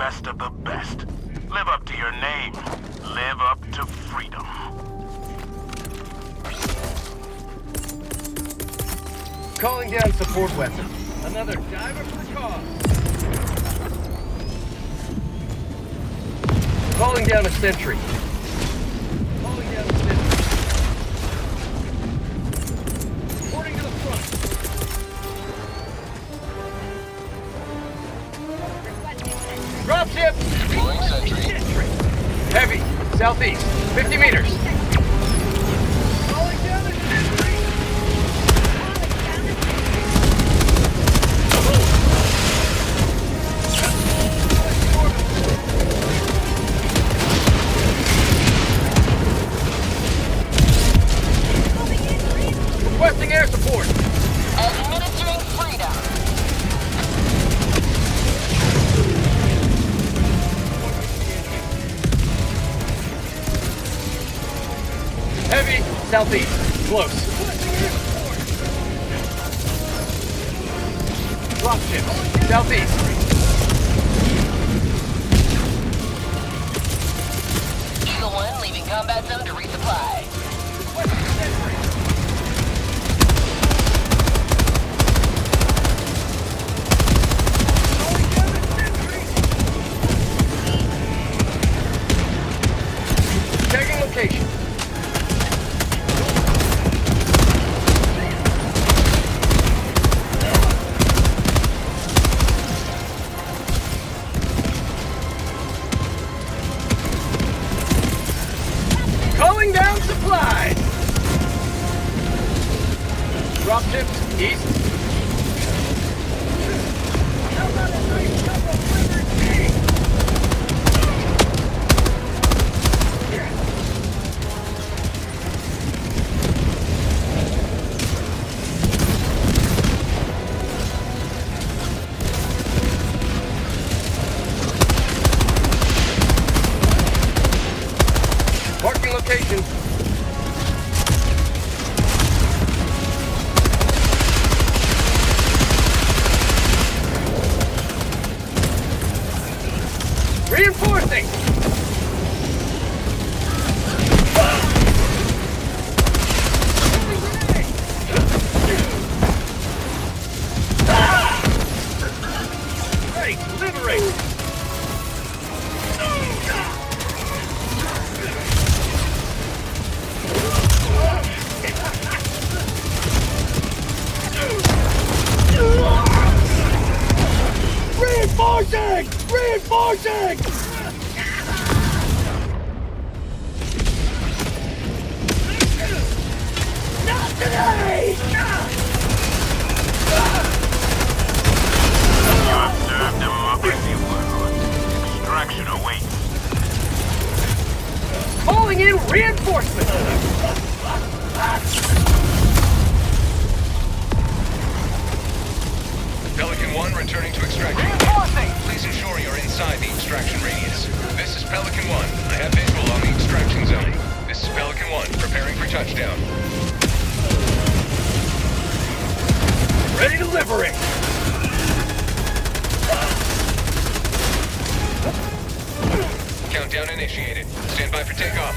best of the best. Live up to your name. Live up to freedom. Calling down support weapon. Another diver for the cause. Calling down a sentry. Calling down a sentry. Reporting to the front. Dropship! Deploying sentry. Heavy, southeast, 50 meters. Calling down a sentry. Requesting air support. Administering freedom. Heavy, southeast, close. Dropship, southeast. Eagle 1 leaving combat zone to resupply. Tagging location. Calling down supplies. Dropships east. Marking location. Reinforcing! Great! Liberate! Reinforcing! Reinforcing! Not today! You observe democracy world. Extraction awaits. Calling in reinforcements! Pelican 1 returning to extraction. Reinforcing! Please ensure you're inside the extraction radius. This is Pelican 1. I have visual on the extraction zone. This is Pelican 1, preparing for touchdown. Ready to liberate! Countdown initiated. Stand by for takeoff.